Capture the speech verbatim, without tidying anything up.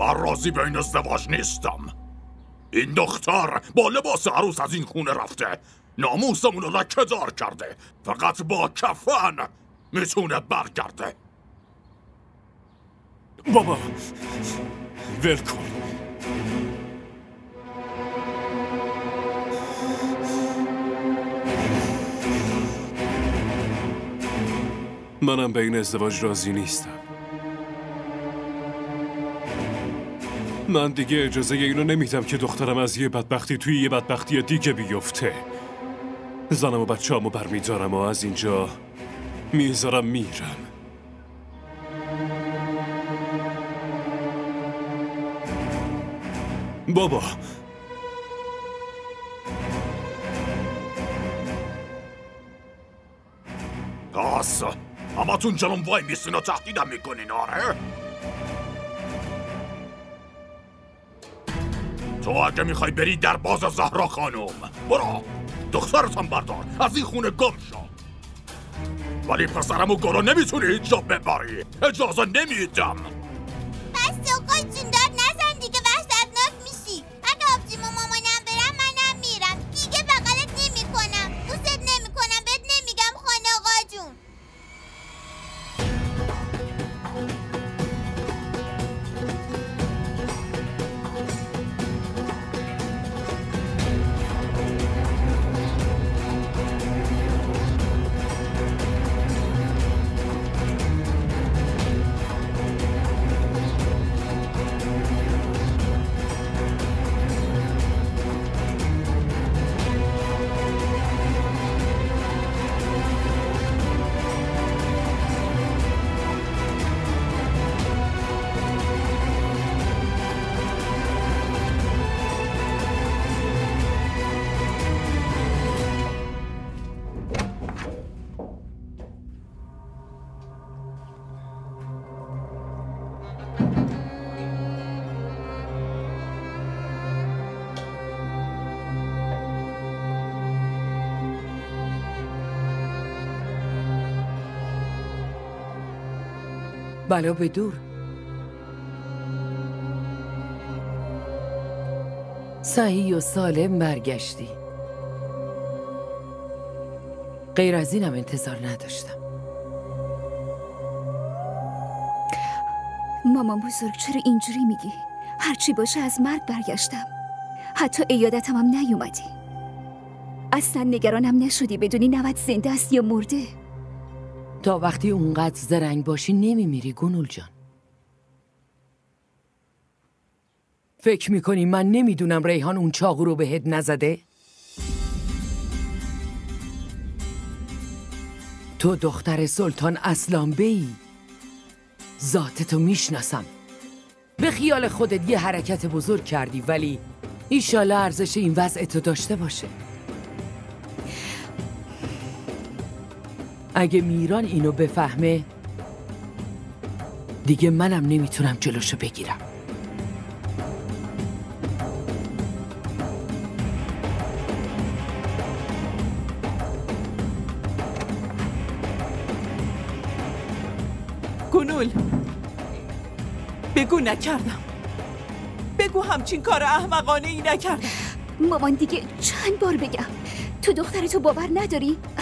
من راضی به این ازدواج نیستم. این دختر با لباس عروس از این خونه رفته، ناموسمون رو لکه دار کرده. فقط با کفن میتونه برگرده. بابا ول کن. منم به این ازدواج راضی نیستم. من دیگه اجازه اینو نمیدم که دخترم از یه بدبختی توی یه بدبختی دیگه بیفته. زنم و بچه همو برمیدارم و از اینجا میذارم میرم. بابا پس همتون جلوم وای میستین و تهدیدم میکنین آره؟ تو اگه میخوای بری در باز زهرا خانم برو، دخترتم بردار، از این خونه گم شو. ولی پسرمو گرو نمیتونی هیچ جا ببری، اجازه نمیدم. بس آقا جون دار نزن دیگه، وحشتناک میشی. اگه آبجیم و مامانم برم منم میرم دیگه، بغلت نمی کنم، دوستت نمی کنم، بهت نمیگم خانه آقا جون. بلا به دور. صحیح و سالم برگشتی. غیر از اینم انتظار نداشتم. مامان بزرگ چرا اینجوری میگی؟ هرچی باشه از مرگ برگشتم، حتی عیادتم هم نیومدی. اصلا نگرانم نشدی بدونی نوت زنده است یا مرده؟ تا وقتی اونقدر زرنگ باشی نمیمیری گنول جان. فکر میکنی من نمیدونم ریحان اون چاقو رو بهت نزده؟ تو دختر سلطان اسلام بیی، ذاتتو میشناسم. به خیال خودت یه حرکت بزرگ کردی، ولی ایشالا ارزش این وضعتو داشته باشه. اگه میران اینو بفهمه دیگه منم نمیتونم جلوشو بگیرم. گنول بگو نکردم، بگو همچین کار احمقانه ای نکردم. مامان دیگه چند بار بگم تو دخترتو باور نداری؟